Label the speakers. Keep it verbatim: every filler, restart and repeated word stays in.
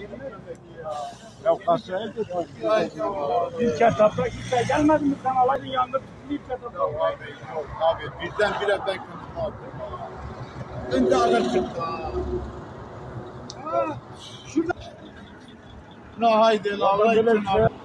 Speaker 1: Ya kasaya götür.
Speaker 2: İlk etapta kimse gelmedi mi sen alaydın yanında tutun ilk etapta.
Speaker 1: Abi yok abi birden bir evden kötü attım. Önce ağır çıktı.
Speaker 2: Ha, şurada.
Speaker 1: Ne haydi Allah için abi.